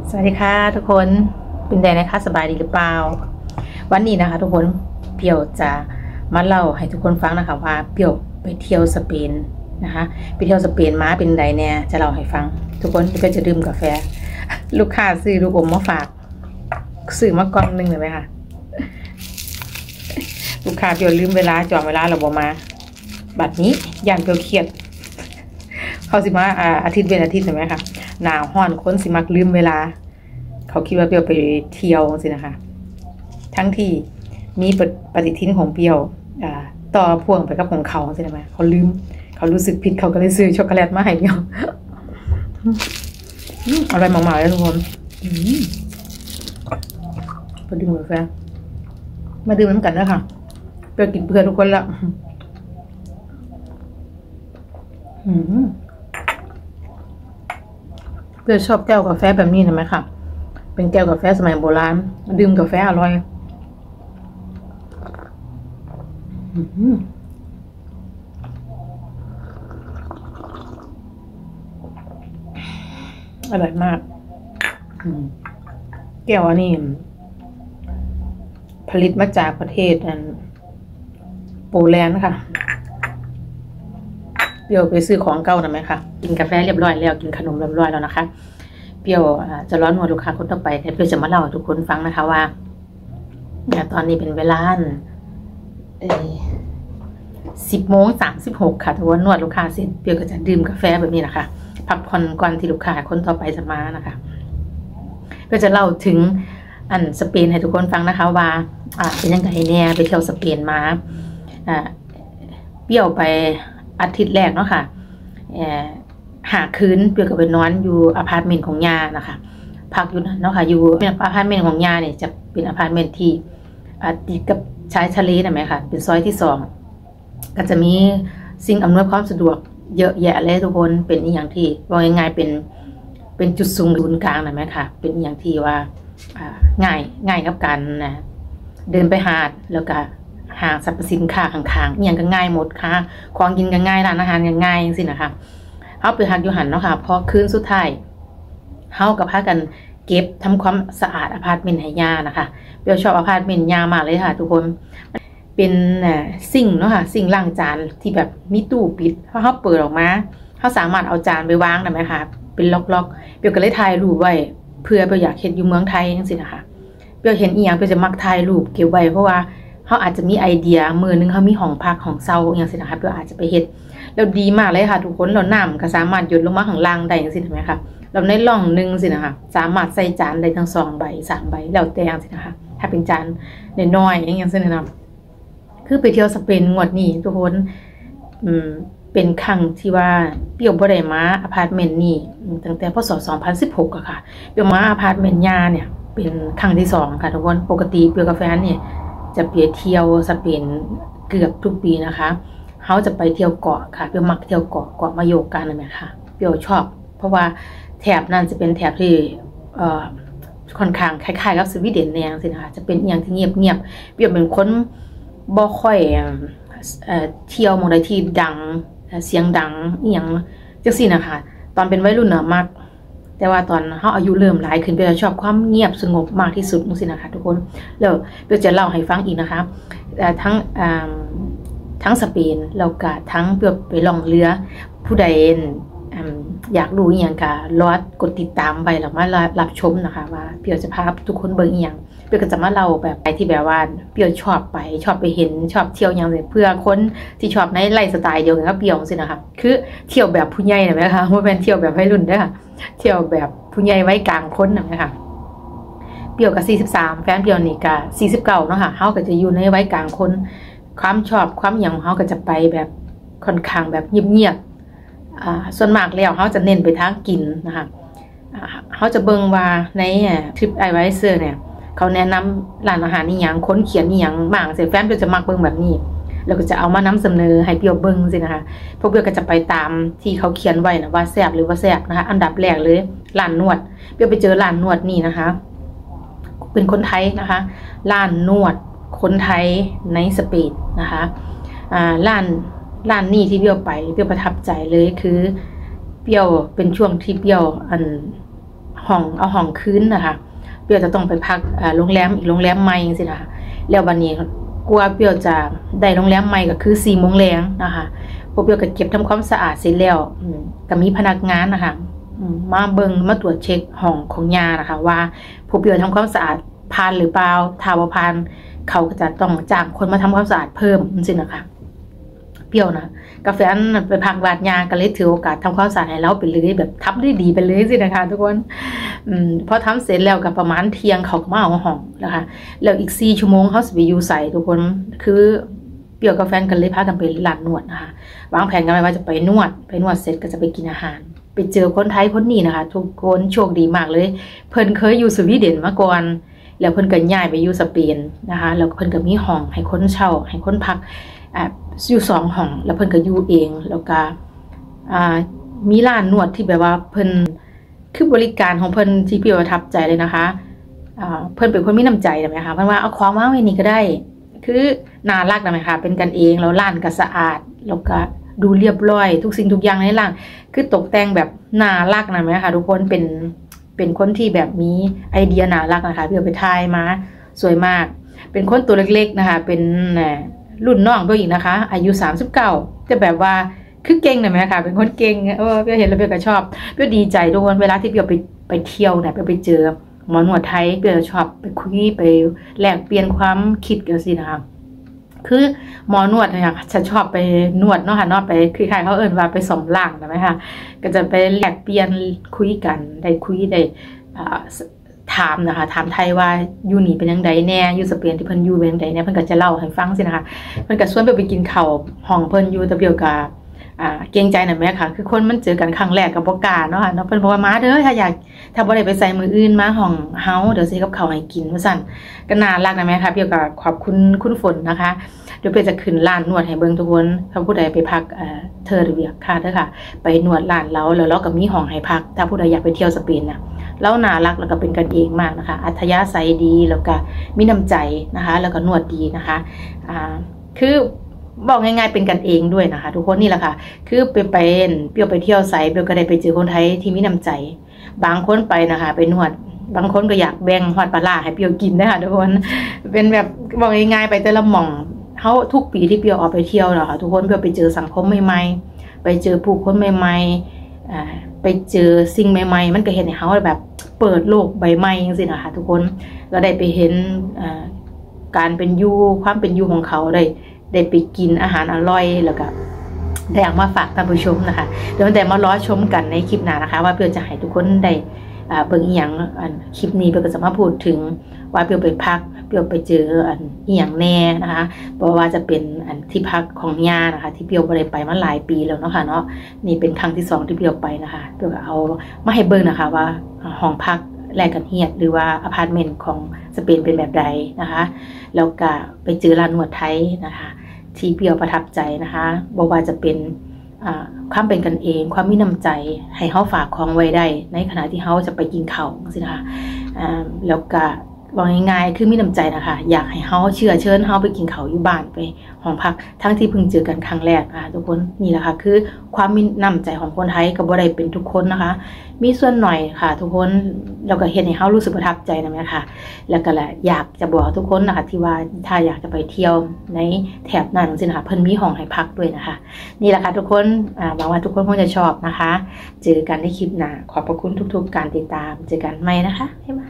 สวัสดีค่ะทุกคนเป็นไงนะคะสบายดีหรือเปล่าวันนี้นะคะทุกคนเปียวจะมาเล่าให้ทุกคนฟังนะคะว่าเปียวไปเที่ยวสเปนนะคะไปเที่ยวสเปนมาเป็นไงเนี่ยจะเล่าให้ฟังทุกคนเปียวจะดื่มกาแฟลูกค้าซื้อลูกอมมาฝากซื้อมากล่องนึงเลยไหมคะลูกค้าเปียวลืมเวลาจองเวลาเราบอกมาบัดนี้ย่านเปียวเครียดเขาสิมาอาทิตย์เป็นอาทิตย์ใช่ไหมคะหนาวห้อนคนสิมักลืมเวลาเขาคิดว่าเปียวไปเที่ยวสินะคะทั้งที่มีปฏิทินของเปียวต่อพ่วงไปกับของเขาสิไหมเขาลืมเขารู้สึกผิดเขาก็เลยซื้อช็อกโกแลตมาให้เปียวอร่อยมากๆเลยทุกคนมาดื่มกาแฟมาดื่มน้ำกันแล้วค่ะเปียวกินเพื่อทุกคนละเพื่อชอบแก้วกาแฟแบบนี้เห็นไหมค่ะเป็นแก้วกาแฟสมัยโบราณดื่มกาแฟอร่อยอร่อยมากแก้วอันนี้ผลิตมาจากประเทศโปแลนด์ค่ะเปียวไปซื้อของเก่าหน่อยไหมคะกินกาแฟเรียบร้อยแล้วกินขนมเรียบร้อยแล้วนะคะเปียวจะร้อนหัวลูกค้าคนต่อไปแต่เปียวจะมาเล่าให้ทุกคนฟังนะคะว่าตอนนี้เป็นเวลา10:36ค่ะทุกคนนวดลูกค้าเสร็จเปียวก็จะดื่มกาแฟแบบนี้นะคะพักผ่อนก่อนที่ลูกค้าคนต่อไปจะมานะคะก็จะเล่าถึงสเปนให้ทุกคนฟังนะคะว่าเป็นยังไงเนี่ยไปเที่ยวสเปนมาเปียวไปอาทิตย์แรกเนาะค่ะหาคืนเปียวก็ไปนอนอยู่อพาร์ตเมนต์ของยานะคะพักอยู่นั่นเนาะค่ะอยู่อพาร์ตเมนต์ของยาเนี่ยจะเป็นอพาร์ตเมนต์ที่ติดกับชายทะเลนะไหมคะเป็นซอยที่2ก็จะมีสิ่งอำนวยความสะดวกเยอะแยะเลยทุกคนเป็นอย่างที่ว่าง่ายๆเป็นจุดศูนย์กลางนะไหมคะเป็นอย่างที่ว่าง่ายกับการเดินไปหาดแล้วก็หาสรรพสินค้าข้างๆอย่างก็ง่ายหมดค่ะของกินก็ง่ายร้านอาหารก็ง่ายสินะคะเขาไปหักอยู่หันเนาะค่ะพอคืนสุดท้ายเขากับพากันเก็บทำความสะอาดอพาร์ตเมนต์ให้ยานะคะเปียวชอบอพาร์ตเมนต์ยามากเลยค่ะทุกคนเป็นสิ่งเนาะค่ะสิ่งล้างจานที่แบบมีตู้ปิดพอเขาเปิดออกมาเขาสามารถเอาจานไปวางได้ไหมคะเป็นล็อกๆเปียวก็เลยถ่ายรูปไว้เพื่อเปียวอยากเห็นอยู่เมืองไทยจังสินะคะเปียวเห็นอีหยังเปียวจะมักถ่ายรูปเก็บไว้เพราะว่าเขาอาจจะมีไอเดียมือนึงเขามีห้องพักของเซาอย่างสินะคะเปียวอาจจะไปเฮ็ดแล้วดีมากเลยค่ะทุกคนเราน้ำก็สามารถหยดลงมาข้างล่างได้อย่างสิถูกไหมคะเราในร่องนึงสินะคะสามารถใส่จานได้ทั้ง2 ใบ 3 ใบแล้วแต่อย่างสินะคะถ้าเป็นจานน้อยๆอย่างสินะคะคือไปเที่ยวสเปนงวดนี้ทุกคนเป็นครั้งที่ว่าเปียวบ่ได้มาอพาร์ตเมนต์นี้ตั้งแต่พศ2016อะค่ะเปียวมาอพาร์ตเมนต์ยาเนี่ยเป็นครั้งที่2ค่ะทุกคนปกติเปียวกับแฟนเนี่ยจะไปเที่ยวสเปนเกือบทุกปีนะคะเขาจะไปเที่ยวเกาะค่ะเปียวมักเที่ยวเกาะมาโยกกันนะแม่ค่ะเปียวชอบเพราะว่าแถบนั้นจะเป็นแถบที่ค่อนข้างคล้ายๆกับสวีเดนแนวสินะคะจะเป็นอย่างที่เงียบเปียวเป็นคนบ่ค่อยเที่ยวมองใดที่ดังเสียงดังอย่างจังซี่นะคะตอนเป็นวัยรุ่นน่ะมักแต่ว่าตอนเขาอายุเริ่มหลายขึ้นเปียวชอบความเงียบสงบมากที่สุดจังซี่นะคะทุกคนแล้วเปียวจะเล่าให้ฟังอีกนะคะทั้งสเปนแล้วก็ทั้งเปียวไปล่องเรือผู้ใดอยากรู้อีหยังก็รอกดติดตามไปแล้วมารับชมนะคะว่าเปียวจะพาทุกคนเบิ่งอีหยังเปียวก็จะมาเล่าแบบไปที่แบบว่าเปียวชอบไปเห็นชอบเที่ยวอย่างเพื่อคนที่ชอบในไลฟ์สไตล์เดียวกันกับเปียวสินะคะคือเที่ยวแบบผู้ใหญ่นะคะบ่แม่นเที่ยวแบบวัยรุ่นเด้อค่ะเที่ยวแบบผู้ใหญ่ไว้กลางคนนะคะเปียวก็43แฟนเปียวนี่ก็49เนาะค่ะเฮาก็จะอยู่ในไว้กลางคนความชอบความหยังของเฮาก็จะไปแบบค่อนข้างแบบเงียบส่วนมากแล้วเขาจะเน้นไปทางกินนะคะเขาจะเบิ่งว่าในทริปiAdvisorเนี่ยเขาแนะนำร้านอาหารนี่อย่างค้นเขียนนี่อย่างบางเสียแฟนเปียวจะมักเบิ่งแบบนี้แล้วก็จะเอามานำเสนอให้เปียวเบิ่งสินะคะพวกเปียวก็จะไปตามที่เขาเขียนไว้นะว่าแซ่บหรือว่าแซ่บนะคะอันดับแรกเลยร้านนวดเปียวไปเจอร้านนวดนี่นะคะเป็นคนไทยนะคะร้านนวดคนไทยในสเปนนะคะร้านนี้ที่เปียวไปเปียวประทับใจเลยคือเปียวเป็นช่วงที่เปียวเอาห้องคืนนะคะเปียวจะต้องไปพักโรงแรมอีกโรงแรมใหม่สินะคะแล้ววันนี้กลัวเปียวจะได้โรงแรมใหม่ก็คือ4 โมงแรงนะคะพวกเปียวก็เก็บทำความสะอาดเสร็จแล้วก็มีพนักงานนะคะมาเบิ่งมาตรวจเช็คห้องของยานะคะว่าพวกเปียวทำความสะอาดผ่านหรือเปล่าถ้าบ่ผ่านเขาก็จะต้องจ้างคนมาทำความสะอาดเพิ่มสินะคะเปียวนะกาแฟนไปพักบาดยาก็เลยถือโอกาสทำความสะอาดให้เราไปเลยแบบทำได้ดีไปเลยสินะคะทุกคนพอทำเสร็จแล้วกับประมาณเที่ยงเขาก็มาเอาห้องนะคะแล้วอีก4 ชั่วโมงเขาสิไปอยู่ใส่ทุกคนคือเปียวกับแฟนกันเลยพากันไปร้านนวดนะคะวางแผนกันไว้ว่าจะไปนวดเสร็จก็จะไปกินอาหารไปเจอคนไทยคนนี้นะคะทุกคนโชคดีมากเลยเพิ่นเคยอยู่สวีเดนมาก่อนแล้วเพิ่นก็ย้ายไปอยู่สเปนนะคะแล้วเพิ่นก็มีห้องให้คนเช่าให้คนพักอยู่2 ห้องแล้วเพิ่นก็อยู่เองแล้วก็มีร้านนวดที่แบบว่าเพิ่นคือบริการของเพิ่นที่พี่ประทับใจเลยนะคะเพิ่นเป็นคนมีน้ำใจใช่ไหมคะเพิ่นว่าเอาของมาไว้นี่ก็ได้คือน่ารักนะคะเป็นกันเองแล้วร้านก็สะอาดแล้วก็ดูเรียบร้อยทุกสิ่งทุกอย่างในร้านคือตกแต่งแบบน่ารักนะไหมคะทุกคนเป็นคนที่แบบมีไอเดียน่ารักนะคะพี่เอาไปถ่ายมาสวยมากเป็นคนตัวเล็กๆนะคะเป็นรุ่นน้องเพื่ออีกนะคะอายุ39จะแบบว่าคือเก่งนะไหมคะเป็นคนเก่งเพื่อเห็นแล้วเพื่อก็ชอบเพื่อดีใจทุกคนเวลาที่เพื่อไปเที่ยวเนี่ยไปเจอหมอนวดไทยเพื่อชอบไปคุยไปแลกเปลี่ยนความคิดกันสินะคะคือหมอนวดเนี่ยฉันชอบไปนวดเนาะค่ะเนาะไปคือใครเขาเอ่นว่าไปสมร่างนะไหมคะก็จะไปแลกเปลี่ยนคุยกันได้คุยได้ถามนะคะถามไทยว่าอยู่นี่เป็นยังไงแน่อยู่สเปนที่เพิ่นอยู่เป็นยังไงเนี่ยเพิ่นก็จะเล่าให้ฟังสินะคะเพิ่นก็ชวนไปกินข้าวห้องเพิ่นอยู่แต่เบียวกับเกรงใจน่ะแม่ค่ะคือคนมันเจอกันครั้งแรกกับบ่กล้าเนาะค่ะเนาะเพิ่นบอกว่ามาเด้อถ้าบ่ได้ไปใส่มืออื่นมาห้องเฮาเดี๋ยวสิกับข้าวให้กินว่าซั่นก็น่ารักนะแม่ค่ะเบียวก็ขอบคุณฝนนะคะเดี๋ยวเบียวจะขึ้นร้านนวดให้เบิ่งทุกคนถ้าผู้ใดไปพักเทอร์เวียค่ะเด้อค่ะไปนวดร้านแล้วเราก็มีห้องให้พักถ้าผู้ใดอยากไปเที่ยวสเปนน่ะแล้วน่ารักแล้วก็เป็นกันเองมากนะคะอัธยาศัยดีแล้วก็มีน้ำใจนะคะแล้วก็นวดดีนะคะคือบอกง่ายๆเป็นกันเองด้วยนะคะทุกคนนี่แหละค่ะคือเปียวไปเที่ยวไสเปียวก็ได้ไปเจอคนไทยที่มีน้ำใจบางคนไปนะคะไปนวดบางคนก็อยากแบ่งฮอดปลาร้าให้เปียวกินนะคะทุกคนเป็นแบบบอกง่ายๆไปแต่ละหม่องเขาทุกปีที่เปียวออกไปเที่ยวเนาะค่ะทุกคนเปียวไปเจอสังคมใหม่ๆไปเจอผู้คนใหม่ๆไปเจอสิ่งใหม่ๆมันก็เห็นให้เขาแบบเปิดโลกใบใหม่จังซี่นะคะทุกคนก็ได้ไปเห็นการเป็นอยู่ความเป็นอยู่ของเขาได้ไปกินอาหารอร่อยแล้วก็ได้เอามาฝากท่านผู้ชมนะคะเดี๋ยวแต่มาล้อชมกันในคลิปหน้านะคะว่าเปียวจะให้ทุกคนได้เบิ่งอีหยังคลิปนี้เปียวก็จะมาพูดถึงว่าเปียวไปพักเปียวไปเจออีหยังแน่นะคะเพราะว่าจะเป็นที่พักของย่านะคะที่เปียวบ่ได้ไปมาหลายปีแล้วเนาะค่ะเนาะนี่เป็นครั้งที่2ที่เปียวไปนะคะเปียวก็เอามาให้เบิ่งนะคะว่าห้องพักแลกกันเฮียดหรือว่าอพาร์ตเมนต์ของสเปนเป็นแบบใดนะคะแล้วก็ไปเจอร้านนวดไทยนะคะที่เปียวประทับใจนะคะบอกว่าจะเป็นความเป็นกันเองความมีน้ำใจให้เขาฝากของไว้ได้ในขณะที่เขาจะไปกินข้าวสินะคะแล้วก็บอกง่ายๆคือมีน้ำใจนะคะอยากให้เขาเชิญเขาไปกินข้าวอยู่บ้านไปห้องพักทั้งที่เพิ่งเจอกันครั้งแรกนะคะทุกคนนี่แหละค่ะคือความมีน้ำใจของคนไทยก็บ่ได้เป็นทุกคนนะคะมีส่วนหน่อยค่ะทุกคนเราก็เห็นให้เขารู้สึกประทับใจนะค่ะแล้วก็แหละอยากจะบอกทุกคนนะคะที่ว่าถ้าอยากจะไปเที่ยวในแถบนั้นสินะคะเพิ่นมีห้องให้พักด้วยนะคะนี่แหละค่ะทุกคนหวังว่าทุกคนคงจะชอบนะคะเจอกันในคลิปหน้าขอบพระคุณทุกๆการติดตามเจอกันใหม่นะคะบ๊ายบาย